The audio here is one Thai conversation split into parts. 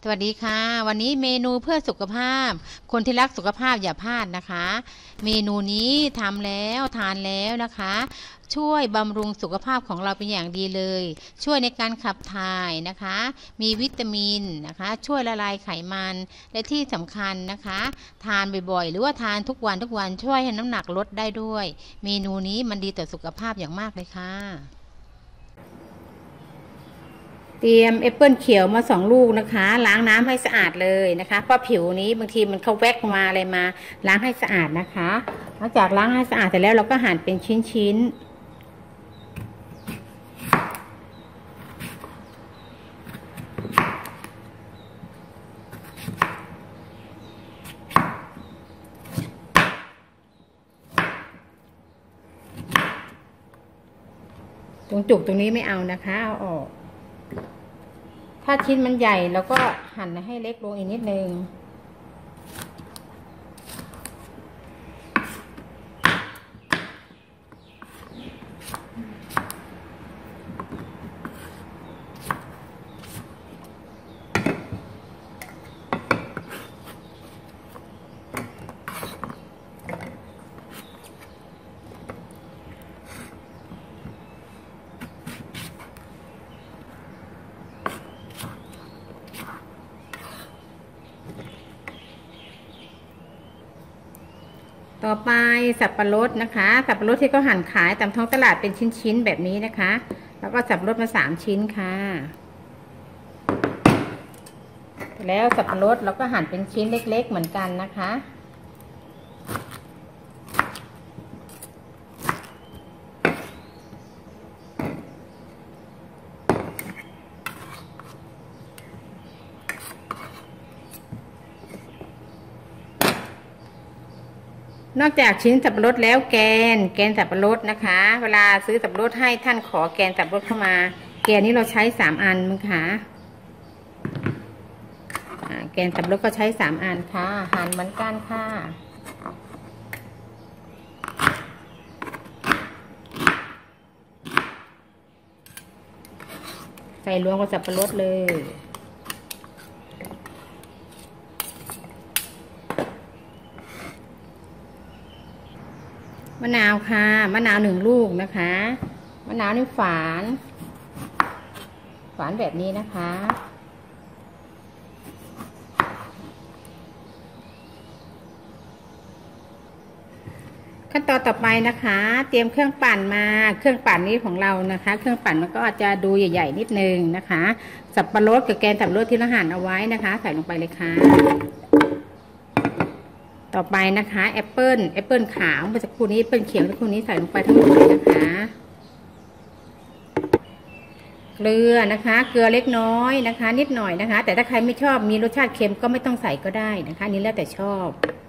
สวัสดีค่ะวันนี้เมนูเพื่อสุขภาพคนที่รักสุขภาพอย่าพลาดนะคะเมนูนี้ทำแล้วทานแล้วนะคะช่วยบำรุงสุขภาพของเราเป็นอย่างดีเลยช่วยในการขับถ่ายนะคะมีวิตามินนะคะช่วยละลายไขมันและที่สำคัญนะคะทานบ่อยๆหรือว่าทานทุกวันช่วยให้น้ำหนักลดได้ด้วยเมนูนี้มันดีต่อสุขภาพอย่างมากเลยค่ะเตรียมแอปเปิลเขียวมา2 ลูกนะคะล้างน้ำให้สะอาดเลยนะคะเพราะผิวนี้บางทีมันเขาแวกมาอะไรมาล้างให้สะอาดนะคะหลังจากล้างให้สะอาดเสร็จแล้วเราก็หั่นเป็นชิ้นตรงจุกตรงนี้ไม่เอานะคะเอาออกถ้าชิ้นมันใหญ่เราก็หั่นให้เล็กลงอีกนิดนึงต่อไปสับปะรดนะคะสับปะรดที่เขาหั่นขายตามท้องตลาดเป็นชิ้นๆแบบนี้นะคะแล้วก็สับปะรดมา3 ชิ้นค่ะแล้วสับปะรดเราก็หั่นเป็นชิ้นเล็กๆเหมือนกันนะคะนอกจากชิ้นสับปะรดแล้วแกนสับปะรดนะคะเวลาซื้อสับปะรดให้ท่านขอแกนสับปะรดเข้ามาแกนนี้เราใช้3 อันมั้งคะแกนสับปะรดก็ใช้3 อันค่ะหั่นเหมือนกันค่ะใส่รวมกับสับปะรดเลยมะนาวค่ะมะนาว1 ลูกนะคะมะนาวนี่ฝานแบบนี้นะคะขั้นตอนต่อไปนะคะเตรียมเครื่องปั่นมาเครื่องปั่นนี้ของเรานะคะเครื่องปั่นมันก็อาจจะดูใหญ่ๆนิดนึงนะคะสับปะรดกับแกนสับปะรดที่เราหั่นเอาไว้นะคะใส่ลงไปเลยค่ะต่อไปนะคะแอปเปิลขาวเมื่อสักครู่นี้แอปเปิลเขียวสักครู่นี้ใส่ลงไปทั้งหมดเลยนะคะเกลือนะคะเกลือเล็กน้อยนะคะนิดหน่อยนะคะแต่ถ้าใครไม่ชอบมีรสชาติเค็มก็ไม่ต้องใส่ก็ได้นะคะนี่แล้วแต่ชอบ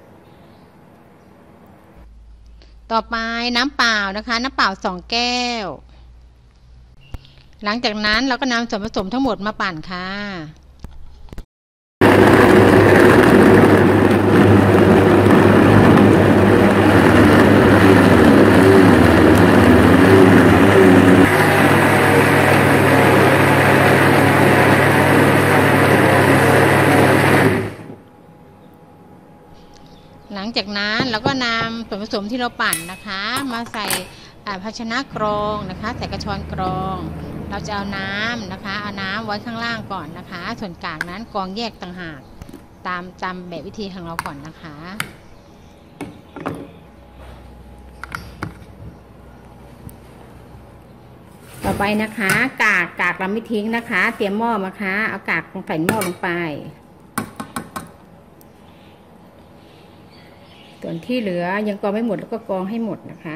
ต่อไปน้ำเปล่านะคะน้ำเปล่า2 แก้วหลังจากนั้นเราก็นำส่วนผสมทั้งหมดมาปั่นค่ะหลังจากนั้นเราก็นำส่วนผสมที่เราปั่นนะคะมาใส่ภาชนะกรองนะคะใส่กระชอนกรองเราจะเอาน้ำนะคะเอาน้ำไว้ข้างล่างก่อนนะคะส่วนกลางนั้นกรองแยกต่างหากตามแบบวิธีของเราก่อนนะคะต่อไปนะคะกากเราไม่ทิ้งนะคะเตรียมหม้อมาค่ะเอากากใส่หม้อลงไปส่วนที่เหลือยังกรองไม่หมดแล้วก็กรองให้หมดนะคะ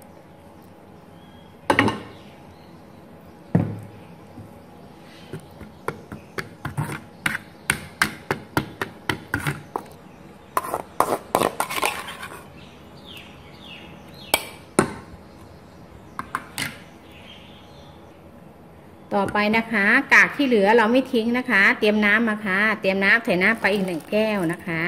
ต่อไปนะคะกากที่เหลือเราไม่ทิ้งนะคะเตรียมน้ำมาค่ะเตรียมน้ำใส่น้ำไปอีก1 แก้วนะคะ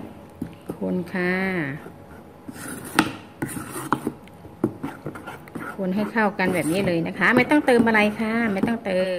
คนค่ะคนให้เข้ากันแบบนี้เลยนะคะไม่ต้องเติมอะไรค่ะไม่ต้องเติม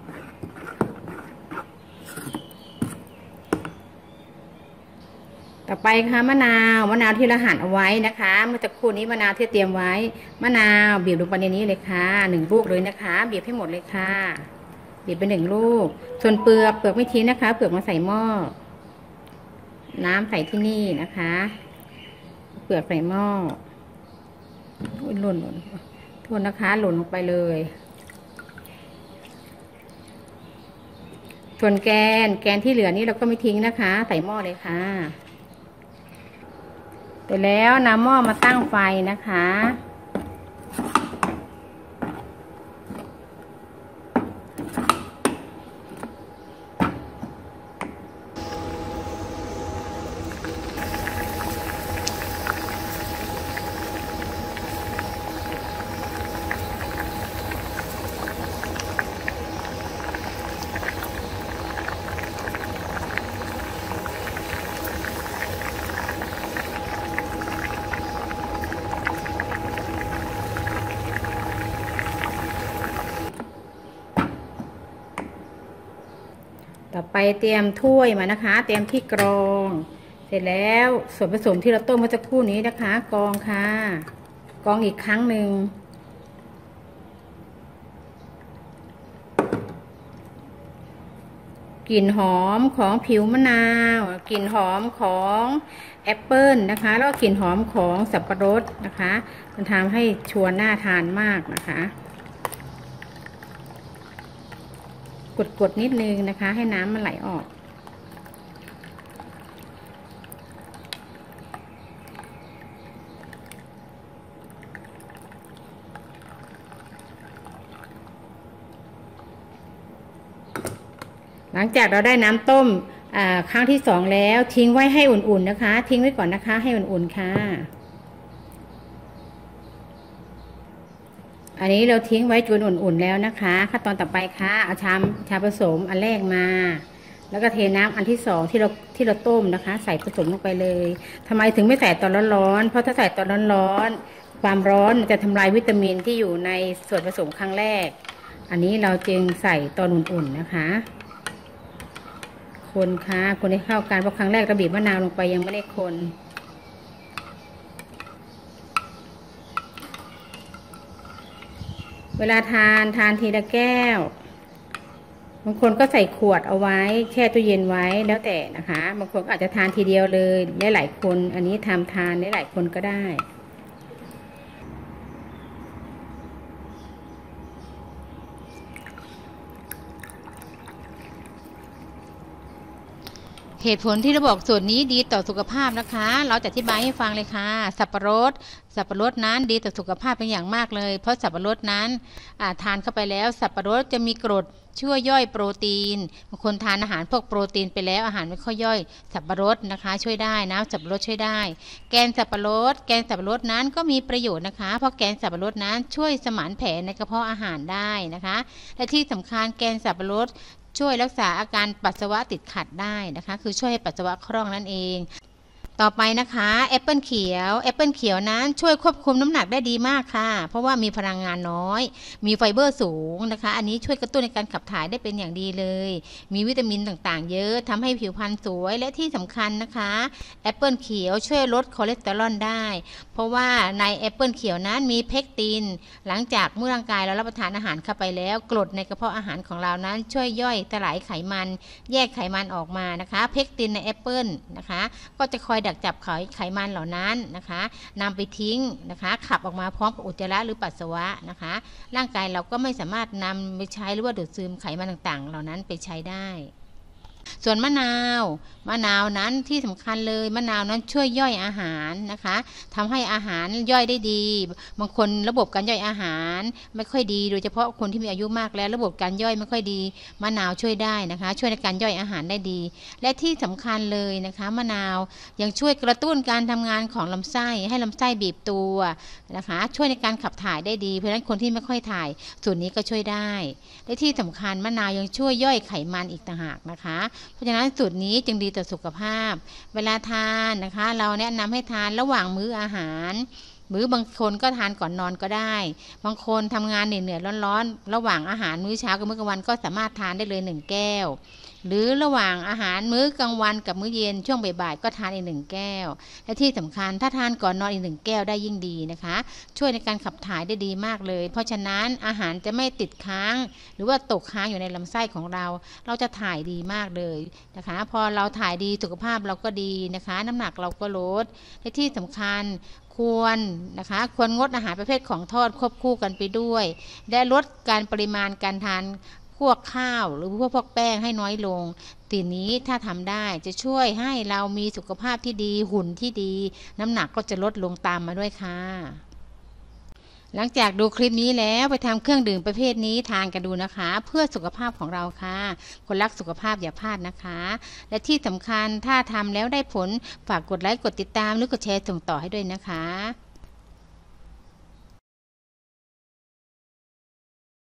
ต่อไปค่ะมะนาวที่เราหั่นเอาไว้นะคะเมื่อสักครู่นี้มะนาวที่เตรียมไว้มะนาวบีบลงไปในนี้เลยค่ะ1 ลูกเลยนะคะบีบให้หมดเลยค่ะบีบไป1 ลูกส่วนเปลือกไม่ทิ้งนะคะเปลือกมาใส่หม้อน้ำใส่ที่นี่นะคะเปลือกใส่หม้อหล่นโทษนะคะหล่นลงไปเลยส่วนแกนที่เหลือนี้เราก็ไม่ทิ้งนะคะใส่หม้อเลยค่ะเสร็จแล้วนำหม้อมาตั้งไฟนะคะต่อไปเตรียมถ้วยมานะคะเตรียมที่กรองเสร็จแล้วส่วนผสมที่เราต้มเมื่อสักครู่นี้นะคะกรองค่ะกรองอีกครั้งหนึ่งกลิ่นหอมของผิวมะนาวกลิ่นหอมของแอปเปิลนะคะแล้วก็กลิ่นหอมของสับปะรดนะคะมันทำให้ชวนน่าทานมากนะคะกดนิดนึงนะคะให้น้ำมันไหลออกหลังจากเราได้น้ำต้มครั้งที่2แล้วทิ้งไว้ให้อุ่นๆนะคะทิ้งไว้ก่อนนะคะให้อุ่นๆค่ะอันนี้เราทิ้งไว้จนอุ่นๆแล้วนะคะขั้นตอนต่อไปค่ะเอาชามผสมอันแรกมาแล้วก็เทน้ำอันที่2ที่เราต้มนะคะใส่ผสมลงไปเลยทำไมถึงไม่ใส่ตอนร้อนๆเพราะถ้าใส่ตอนร้อนๆความร้อนมันจะทำลายวิตามินที่อยู่ในส่วนผสมครั้งแรกอันนี้เราจึงใส่ตอนอุ่นๆนะคะคนค่ะคนให้เข้ากันเพราะครั้งแรกเราบีบมะนาวลงไปยังไม่ได้คนเวลาทานทีละแก้วบางคนก็ใส่ขวดเอาไว้แช่ตู้เย็นไว้แล้วแต่นะคะบางคนอาจจะทานทีเดียวเลยได้หลายคนอันนี้ทานได้หลายคนก็ได้เหตุผลที่เราบอกส่วนนี้ดีต่อสุขภาพนะคะเราจะอธิบายให้ฟังเลยค่ะสับปะรดนั้นดีต่อสุขภาพเป็นอย่างมากเลยเพราะสับปะรดนั้นทานเข้าไปแล้วสับปะรดจะมีกรดช่วยย่อยโปรตีนบางคนทานอาหารพวกโปรตีนไปแล้วอาหารไม่ค่อยย่อยสับปะรดนะคะช่วยได้นะสับปะรดช่วยได้แกนสับปะรดนั้นก็มีประโยชน์นะคะเพราะแกนสับปะรดนั้นช่วยสมานแผลในกระเพาะอาหารได้นะคะและที่สำคัญแกนสับปะรดช่วยรักษาอาการปัสสาวะติดขัดได้นะคะคือช่วยให้ปัสสาวะคล่องนั่นเองต่อไปนะคะแอปเปิลเขียวนั้นช่วยควบคุมน้ำหนักได้ดีมากค่ะเพราะว่ามีพลังงานน้อยมีไฟเบอร์สูงนะคะอันนี้ช่วยกระตุ้นในการขับถ่ายได้เป็นอย่างดีเลยมีวิตามินต่างๆเยอะทำให้ผิวพรรณสวยและที่สำคัญนะคะแอปเปิลเขียวช่วยลดคอเลสเตอรอลได้เพราะว่าในแอปเปิลเขียวนั้นมีเพกตินหลังจากเมื่อร่างกายเรารับประทานอาหารเข้าไปแล้วกรดในกระเพาะอาหารของเรานั้นช่วยย่อยสลายไขมันแยกไขมันออกมานะคะเพกตินในแอปเปิลนะคะก็จะคอยดักจับไขมันเหล่านั้นนะคะนำไปทิ้งนะคะขับออกมาพร้อมกับอุจจาระหรือปัสสาวะนะคะร่างกายเราก็ไม่สามารถนำไปใช้หรือว่าดูดซึมไขมันต่างๆเหล่านั้นไปใช้ได้ส่วนมะนาวนั้นที่สำคัญเลยมะนาวนั้นช่วยย่อยอาหารนะคะทำให้อาหารย่อยได้ดีบางคนระบบการย่อยอาหารไม่ค่อยดีโดยเฉพาะคนที่มีอายุมากแล้วระบบการย่อยไม่ค่อยดีมะนาวช่วยได้นะคะช่วยในการย่อยอาหารได้ดีและที่สำคัญเลยนะคะมะนาวยังช่วยกระตุ้นการทำงานของลำไส้ให้ลำไส้บีบตัวนะคะช่วยในการขับถ่ายได้ดีเพราะฉะนั้นคนที่ไม่ค่อยถ่ายส่วนนี้ก็ช่วยได้และที่สำคัญมะนาวยังช่วยย่อยไขมันอีกต่างหากนะคะเพราะฉะนั้นสูตรนี้จึงดีต่อสุขภาพเวลาทานนะคะเราแนะนำให้ทานระหว่างมื้ออาหารหรือบางคนก็ทานก่อนนอนก็ได้บางคนทำงานเหนื่อยๆร้อนๆระหว่างอาหารมื้อเช้ากับมื้อกลางวันก็สามารถทานได้เลย1 แก้วหรือระหว่างอาหารมื้อกลางวันกับมื้อเย็นช่วงบ่ายๆก็ทานอีก1 แก้วและที่สำคัญถ้าทานก่อนนอนอีก1 แก้วได้ยิ่งดีนะคะช่วยในการขับถ่ายได้ดีมากเลยเพราะฉะนั้นอาหารจะไม่ติดค้างหรือว่าตกค้างอยู่ในลำไส้ของเราจะถ่ายดีมากเลยนะคะพอเราถ่ายดีสุขภาพเราก็ดีนะคะน้ำหนักเราก็ลดและที่สำคัญควรงดอาหารประเภทของทอดควบคู่กันไปด้วยและลดการปริมาณการทานพวกข้าวหรือพวกแป้งให้น้อยลงทีนี้ถ้าทำได้จะช่วยให้เรามีสุขภาพที่ดีหุ่นที่ดีน้ำหนักก็จะลดลงตามมาด้วยค่ะหลังจากดูคลิปนี้แล้วไปทำเครื่องดื่มประเภทนี้ทานกันดูนะคะเพื่อสุขภาพของเราค่ะคนรักสุขภาพอย่าพลาดนะคะและที่สำคัญถ้าทำแล้วได้ผลฝากกดไลค์กดติดตามหรือกดแชร์ส่งต่อให้ด้วยนะคะ